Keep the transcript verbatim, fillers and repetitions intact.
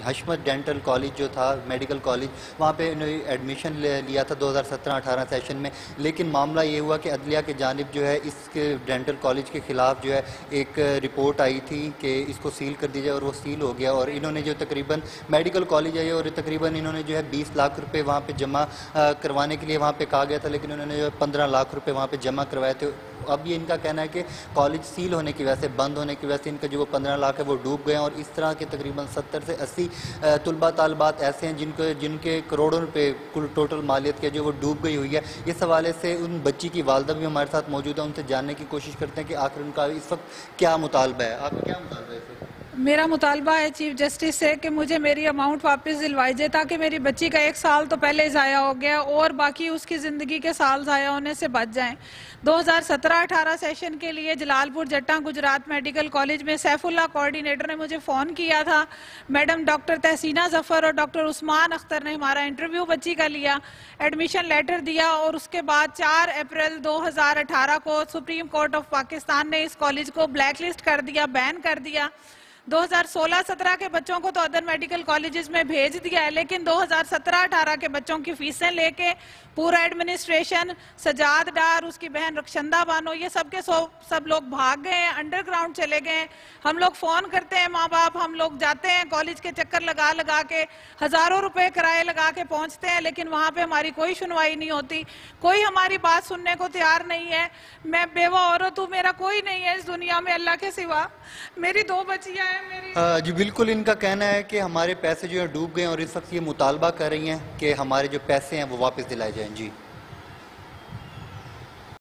हशमत dental college जो था, medical college, वहाँ पे एडमिशन लिया था दो हज़ार सत्रह अठारह सेशन में। लेकिन मामला ये हुआ कि अदलिया के जानिब जो है इस डेंटल कॉलेज के ख़िलाफ़ जो है एक रिपोर्ट आई थी कि इसको सील कर दिया जाए, और वो सील हो गया। और इन्होंने जो तकरीबन मेडिकल कॉलेज है और तकरीबन इन्होंने जो है बीस लाख रुपये वहाँ पर जमा करवाने के लिए वहाँ पर कहा गया था, लेकिन उन्होंने जो है पंद्रह लाख रुपये वहाँ पर जमा करवाए थे। अब ये इनका कहना है कि कॉलेज सील होने की वजह से, बंद होने की वजह से इनका जो पंद्रह लाख है वो डूब गए। और इस तरह के तकरीबन सत्तर से अस्सी तुलबा तालबात ऐसे हैं जिनको जिनके करोड़ों रुपए कुल टोटल मालियत के जो वो डूब गई हुई है। इस हवाले से उन बच्ची की वालदा भी हमारे साथ मौजूद है, उनसे जानने की कोशिश करते हैं कि आखिर उनका इस वक्त क्या मुतालबा है। आपका क्या मुतालबा है? मेरा मुतालबा है चीफ जस्टिस से कि मुझे मेरी अमाउंट वापस दिलवाई जाए, ताकि मेरी बच्ची का एक साल तो पहले ज़ाया हो गया और बाकी उसकी ज़िंदगी के साल ज़ाया होने से बच जाएं। दो हज़ार सत्रह अठारह सेशन के लिए जलालपुर जट्टा गुजरात मेडिकल कॉलेज में सैफुल्ला कोऑर्डिनेटर ने मुझे फ़ोन किया था। मैडम डॉक्टर तहसीना ज़फ़र और डॉक्टर उस्मान अख्तर ने हमारा इंटरव्यू बच्ची का लिया, एडमिशन लेटर दिया, और उसके बाद चार अप्रैल दो हज़ार अठारह को सुप्रीम कोर्ट ऑफ पाकिस्तान ने इस कॉलेज को ब्लैक लिस्ट कर दिया, बैन कर दिया। दो हज़ार सोलह सत्रह के बच्चों को तो अदर मेडिकल कॉलेजेस में भेज दिया है, लेकिन दो हज़ार सत्रह अठारह के बच्चों की फीसें लेके पूरा एडमिनिस्ट्रेशन, सजाद डार, उसकी बहन रक्षंदा बानो, ये सब के सब सब लोग भाग गए हैं, अंडरग्राउंड चले गए हैं। हम लोग फ़ोन करते हैं, माँ बाप, हम लोग जाते हैं कॉलेज के चक्कर लगा लगा के, हज़ारों रुपए किराए लगा के पहुँचते हैं, लेकिन वहाँ पे हमारी कोई सुनवाई नहीं होती, कोई हमारी बात सुनने को तैयार नहीं है। मैं बेवा औरत हूँ, मेरा कोई नहीं है इस दुनिया में अल्लाह के सिवा, मेरी दो बच्चियाँ हैं मेरी। आ, जी बिल्कुल, इनका कहना है कि हमारे पैसे जो है डूब गए और इस वक्त ये मुतालबा कर रही हैं कि हमारे जो पैसे हैं वो वापस दिलाए जाएं। जी।